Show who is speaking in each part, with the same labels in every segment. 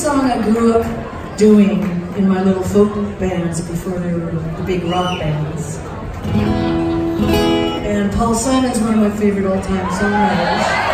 Speaker 1: song I grew up doing in my little folk bands before they were the big rock bands. And Paul Simon's one of my favorite all-time songwriters.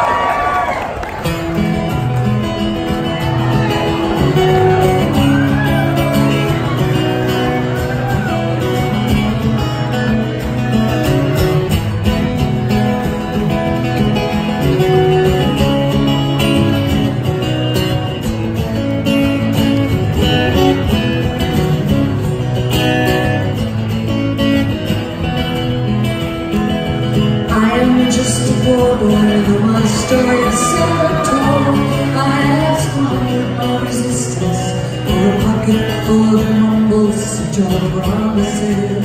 Speaker 1: Just a poor boy, though my story is so told. I ask no resistance for a pocket full of mumbles and your promises.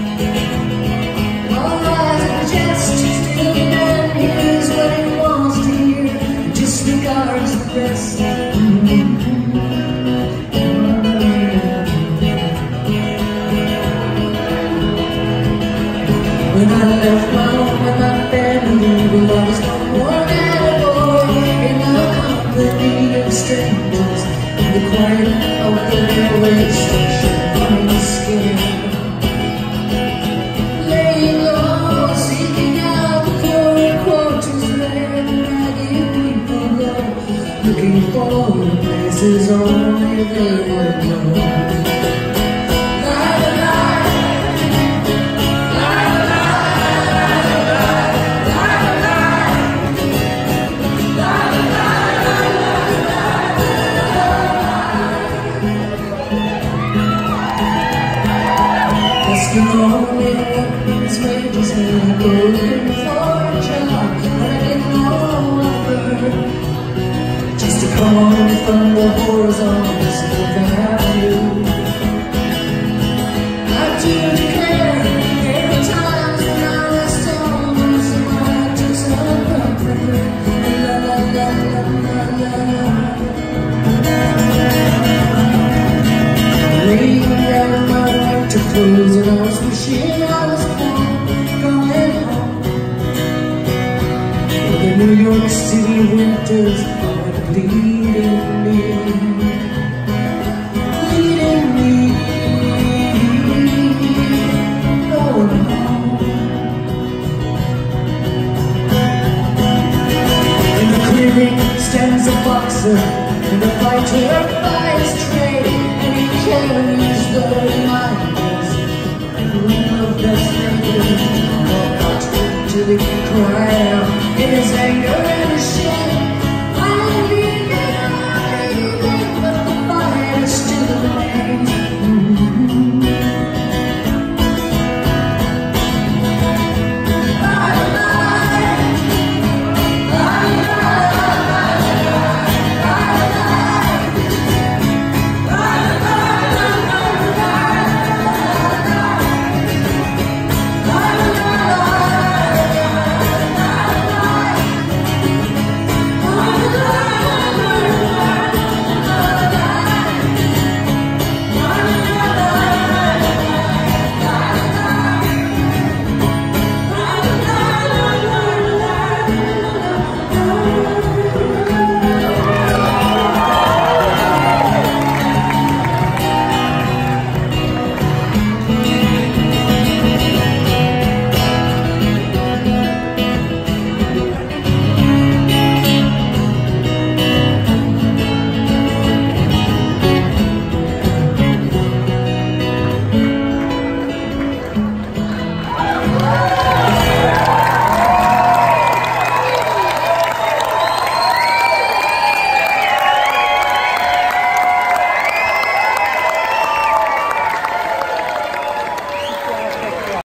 Speaker 1: All lies and jest, still the man hears what he wants to hear and disregards the rest. When I left my home and my family, I was no more than a boy in the company of strangers in the quiet of the railway station, running scared. Laying low, seeking out the poor quarters where the ragged people go, looking for the places only they would know. The only woman's wages when I go looking for a job, but I get no offer. Just to come on from the horizontal value. I do declare there are times when I rest on someone took some comfort. La la la la la la. Laying down my winter clothes and I was wishing I was home, going home. But the New York City winters are bleeding me, going home. In the clearing stands a boxer and a fighter by his trade, and he carries the reminders of best neighbors, till he cries.